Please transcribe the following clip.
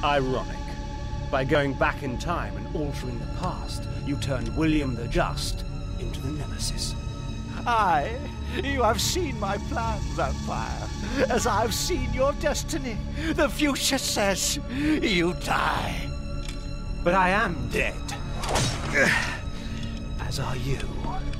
Ironic. By going back in time and altering the past, you turned William the Just into the Nemesis. Aye, you have seen my plan, vampire, as I've seen your destiny. The future says you die. But I am dead. As are you.